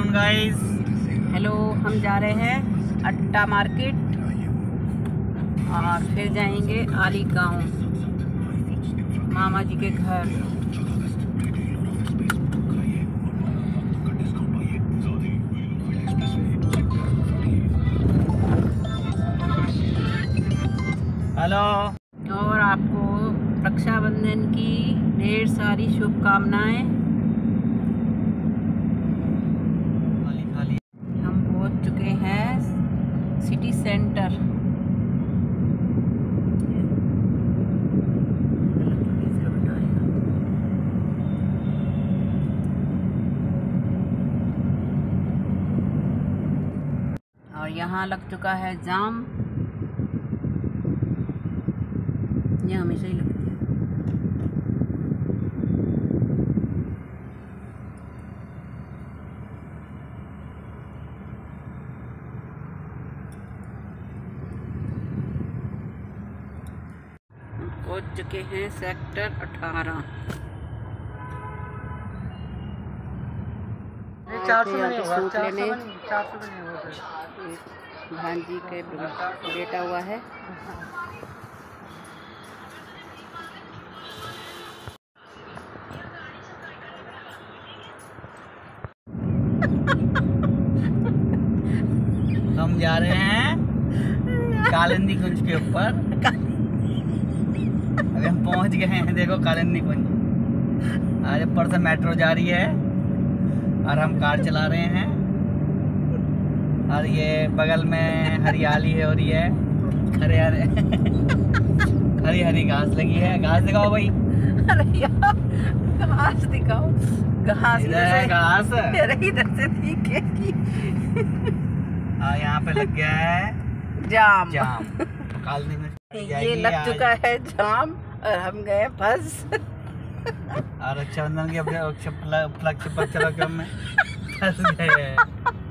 Afternoon guys. Hello, हम जा रहे हैं अट्टा मार्केट और फिर जाएंगे आली गांव मामा जी के घर। हेलो। और आपको रक्षाबंधन की ढेर सारी शुभकामनाएं। हम पहुंच चुके हैं सिटी सेंटर। और यहाँ लग चुका है जाम। ये हमेशा ही लगती है। पहुंच चुके हैं सेक्टर 18। 400 में नहीं होगा, सूट लेने 400 में नहीं होगा। भांजी के बेटा हुआ है। हम जा रहे हैं कालिंदी कुंज के ऊपर। अभी हम पहुंच गए हैं, देखो कालिंदी कुंज। आज ऊपर से मेट्रो जा रही है और हम कार चला रहे हैं। और ये बगल में हरियाली है और ये हरे हरे हरी हरी घास लगी है। घास दिखाओ भाई। अरे यार, घास दिखाओ। घास इधर है घास। इधर से दिखेगी। और यहाँ पे लग गया है जाम। कालिंदी कुंज ये लग चुका है जाम और हम गए फंस। और रक्षाबंधन के उपलक्ष्य पर चलो कि हम फंस गए हैं।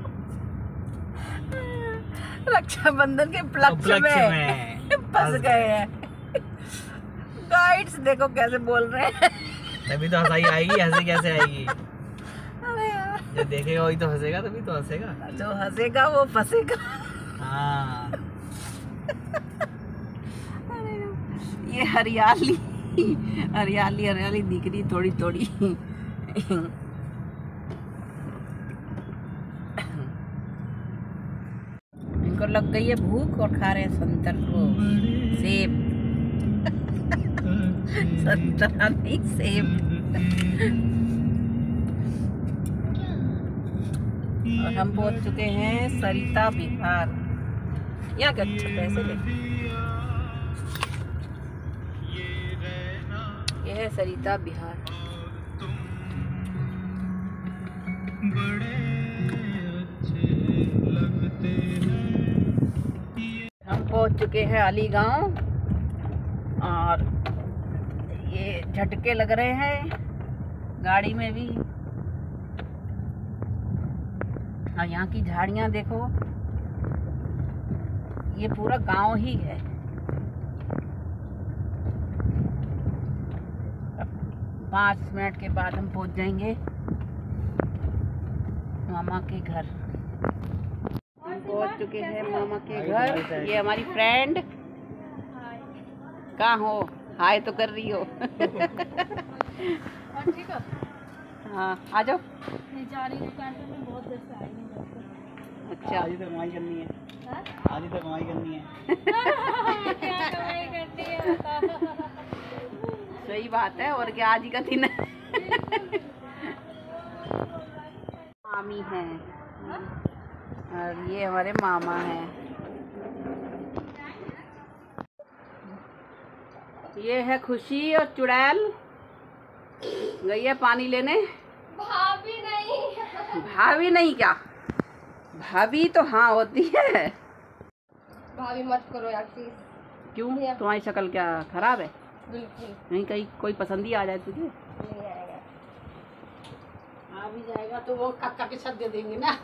रक्षाबंधन के उपलक्ष्य में फंस गए हैं। गाइड्स देखो कैसे बोल रहे हैं। तभी तो हंसाई आएगी, हंसी कैसे आएगी? अरे यार, जो देखेगा वही तो हंसेगा, तभी तो हंसेगा। जो हंसेगा वो फंसेगा। हाँ। अरे ये हरियाली हरियाली हरियाली दिख रही थोड़ी थोड़ी। इनको लग गई है भूख और खा रहे हैं संतर को, सेब। संतरा नहीं, सेब। और हम पहुंच चुके हैं सरिता बिहार। यहाँ के अच्छे पैसे ले। यह है सरिता बिहार। हम पहुंच चुके हैं अली गांव और ये झटके लग रहे हैं गाड़ी में भी। और यहाँ की झाड़ियाँ देखो, ये पूरा गांव ही है। अब 5 मिनट के बाद हम पहुंच जाएंगे मामा के घर। हम पहुंच चुके हैं मामा के घर। ये हमारी फ्रेंड। कहाँ हो? हाय तो कर रही हो। ठीक है। हाँ, आ जाओ। नहीं जा रही दुकान पे, मैं बहुत देर से आई हूँ। अच्छा, आज ही तो कमाई करनी है। हाँ? आज ही तो कमाई करनी है। क्या कमाई करती है बताओ। सही बात है। और क्या, आज ही का दिन है। मामी हैं और ये हमारे मामा हैं। ये है खुशी और चुड़ैल। गई है पानी लेने। भाभी नहीं। भाभी नहीं क्या? भाभी तो हाँ होती है। भाभी मत करो यार प्लीज। क्यों, तुम्हारी शक्ल क्या खराब है? बिल्कुल नहीं, कहीं कोई पसंद ही आ जाए तुझे? नहीं आएगा। आ भी जाएगा तो वो काका के साथ दे देंगे ना।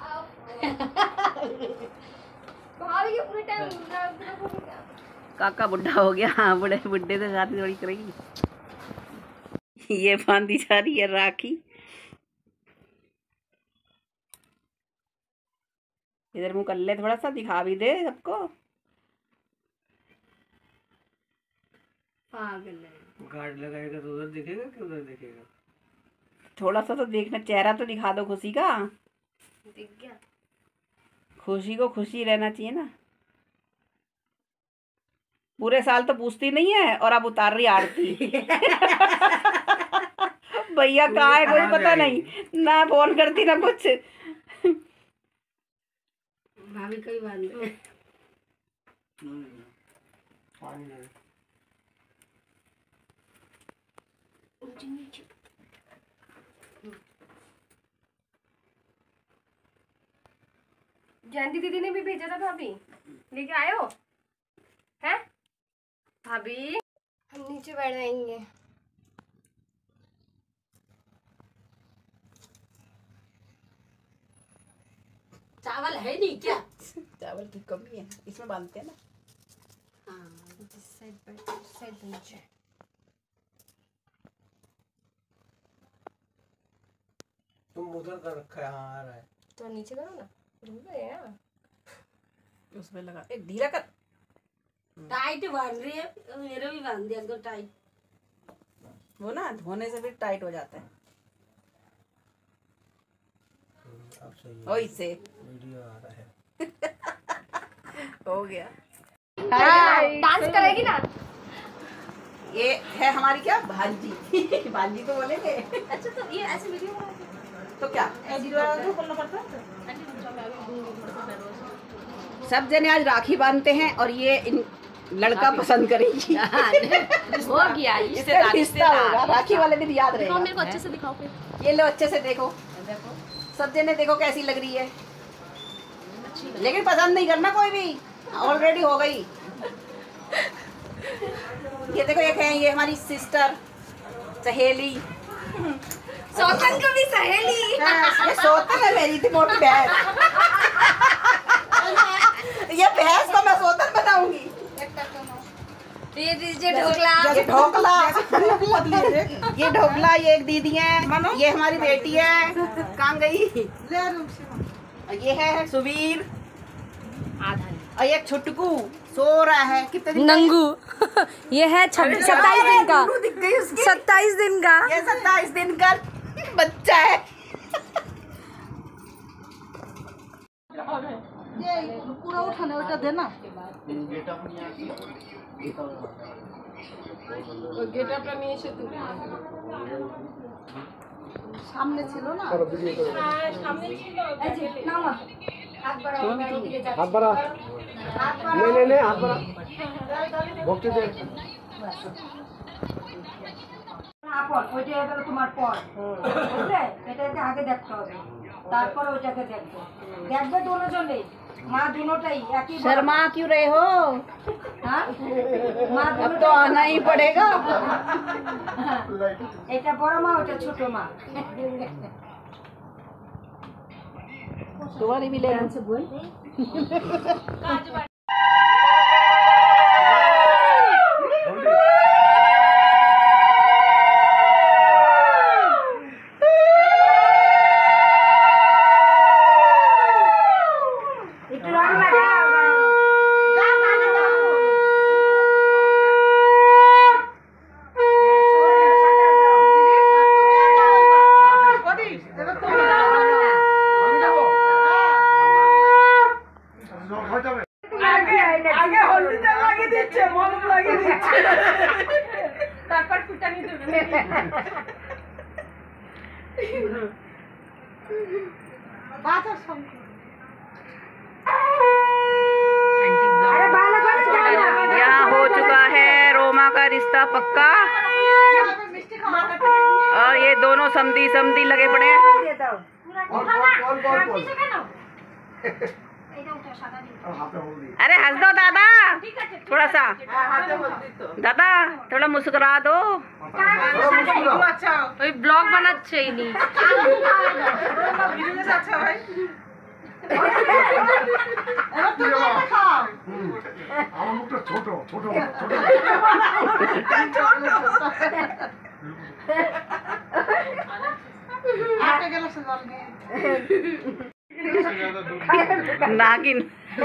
भाभी के पूरे टाइम काका बुढ़ा हो गया। हाँ, बुढ़े से शादी थोड़ी करेगी। ये बांधी जा रही है राखी। इधर मुंह कर ले, थोड़ा सा दिखा भी दे सबको। पागल है। गार्ड लगाएगा तो उधर दिखेगा कि उधर दिखेगा? थोड़ा सा तो देखना, चेहरा तो दिखा दो खुशी का। दिख गया। खुशी को खुशी रहना चाहिए ना। पूरे साल तो पूछती नहीं है और अब उतार रही आरती। भैया कहाँ है कोई पता नहीं, ना फोन करती ना कुछ। भाभी कहीं बांध दे। जयंती दीदी ने भी भेजा था भाभी, लेके आए हो? हैं भाभी? हम नीचे बैठ जाएंगे। चावल है नहीं क्या? चावल की कमी है, इसमें बांधते हैं ना। हाँ, इस साइड बैठ, इस साइड नीचे। तुम उधर कर रखा है, हाँ आ रहा है। तो नीचे करो ना, रुक गए यार। उसमें लगा, एक धीरा कर। टाइट बांध रही है, मेरे भी बांध दिया एकदम टाइट। वो ना धोने से फिर टाइट हो जाता है। अब सही है, वही से वीडियो आ रहा है। हो गया। डांस करेगी ना? ये है हमारी क्या भांजी। भांजी तो बोलेंगे। अच्छा, तो ये ऐसे वीडियो बनाते तो क्या हैं? बोलना पड़ता है। सब जने आज राखी बांधते हैं और ये इन लड़का पसंद करेगी। हो गया, इसका रिश्ता होगा, राखी वाले दिन याद रहेगा। मेरे को अच्छे से दिखाओ फिर। ये लो अच्छे से देखो, सब जने देखो कैसी लग रही है। लेकिन पसंद नहीं करना कोई भी, ऑलरेडी हो गई। ये देखो, एक है ये हमारी सिस्टर, सहेली। सौतन को भी सहेली। ये सोतन है मेरी थी मोटी भैंस। ये भैंस को मैं सोतन बनाऊंगी। ये दीजिए ढोकला। ये ढोकला, ये ढोकला, ये एक दीदी है, ये हमारी बेटी है। कहाँ गई? ये है सुबीर, और एक छुटकू सो रहा है। कितने दिन नंगू। ये है 27 दिन का। 27 दिन का। ये 27 दिन का बच्चा है। ये पूरा उठाने ওটা दे ना। গেটআপটা নিয়ে এসে তুমি সামনে ছিল না? হ্যাঁ, সামনে ছিল। এই যে নামা, হাত বাড়াও, আমি ওদিকে যাচ্ছি। हाथ बढ़ा, नहीं हाथ बढ़ा, भक्ति दे। আপন ওইটা হলো তোমার পর, বুঝলে? এটাকে আগে দেখতে হবে, তারপর ওইটাকে দেখবে। দেখবে দুজনেই, মা দুটোটাই একই। शर्मा क्यों रहे हो? हाँ, माँ अब तो आना ही पड़ेगा। এটা বড় মা, ওটা ছোট মা। तुम्हारी भी ले से बोल। यहाँ हो चुका है रोमा का रिश्ता पक्का, और ये दोनों समधी समधी लगे पड़े हैं। अरे हंस दो दादा, थोड़ा सा दादा, थोड़ा मुस्कुरा दो। ওই ব্লগ বানাচ্ছে ইনি। আমার মুখটা ছোট ছোট ছোট। नागिन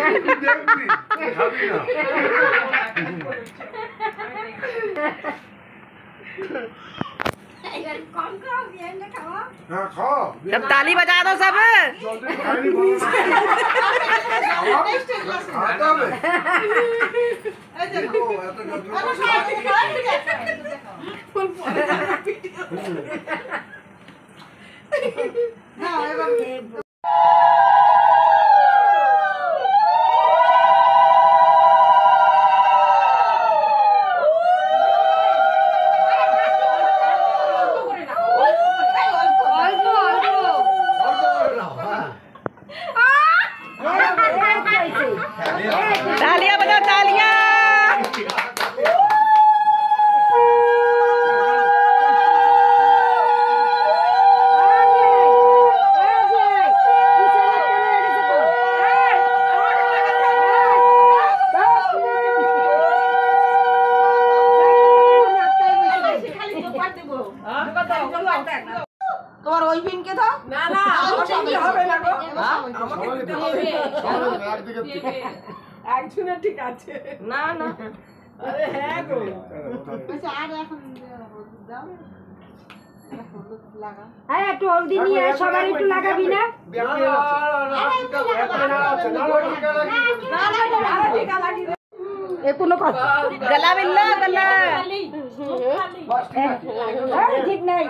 सब ताली बजा दो सब। तालियां बजाओ तालियां। তোমার ওই পিনকে দাও না না হবে না গো একজনের ঠিক আছে না না আরে হ্যাঁ গো আচ্ছা আর এখন দাও লাগা আরে একটু হলদি নিয়ে সবাই একটু লাগাবি না কোনো গলা মিললো গলা ঠিক নাই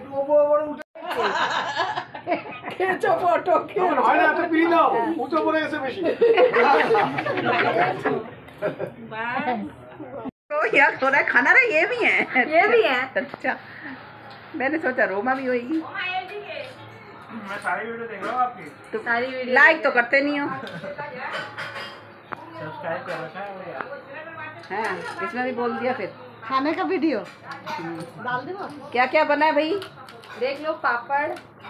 यार थोड़ा खाना रहा ये भी है अच्छा मैंने सोचा रोमा भी होगी। मैं सारी वीडियो देख रहा हूँ आपकी। तो सारी वीडियो लाइक तो करते नहीं हो। सब्सक्राइब कर रखा है यार। हाँ इसमें भी बोल दिया फिर खाने का वीडियो डाल दो क्या क्या बना है भाई देख लो। पापड़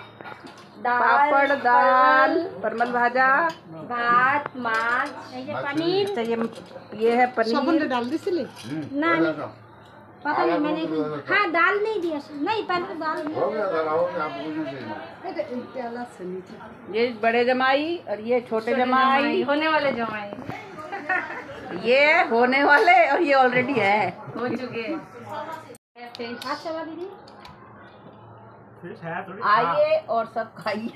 दाल परमल भाजा भात माछ पनीर ये है पनीर डाल दी सिले ना पता नहीं मैंने हाँ दाल नहीं दिया नहीं पहले दाल ये बड़े जमाई और ये छोटे जमाई होने वाले जमाई ये होने वाले और ये ऑलरेडी है हो चुके हैं। अच्छा दीदी आइए और सब खाइए।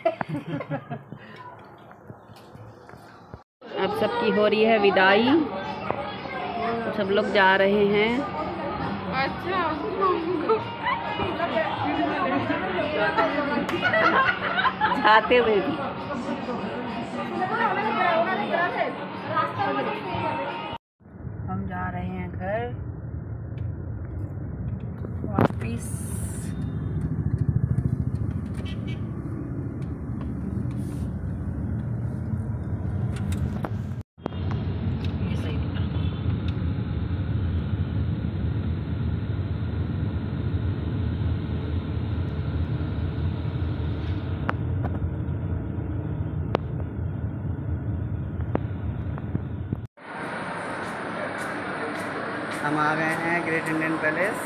अब सबकी हो रही है विदाई, सब लोग जा रहे हैं। अच्छा जाते हुए भी हम जा रहे हैं घर वापिस। हम आ गए हैं ग्रेट इंडियन पैलेस।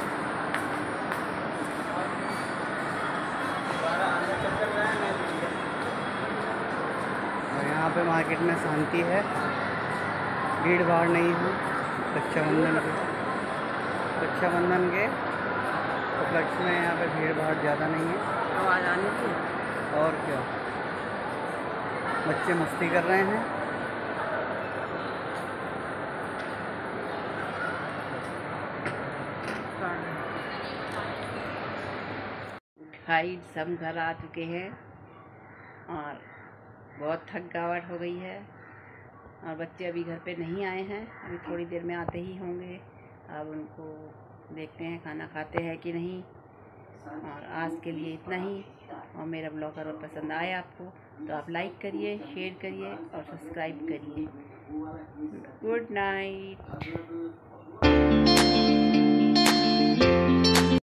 और यहाँ पे मार्केट में शांति है, भीड़ भाड़ नहीं है। रक्षाबंधन के उपलक्ष्य में यहाँ पे भीड़ भाड़ ज़्यादा नहीं है। आवाज़ आनी चाहिए और क्या, बच्चे मस्ती कर रहे हैं। भाई सब घर आ चुके हैं और बहुत थकावट हो गई है और बच्चे अभी घर पे नहीं आए हैं, अभी थोड़ी देर में आते ही होंगे। अब उनको देखते हैं खाना खाते हैं कि नहीं। और आज के लिए इतना ही। और मेरा ब्लॉग अगर पसंद आए आपको तो आप लाइक करिए, शेयर करिए और सब्सक्राइब करिए। Good night.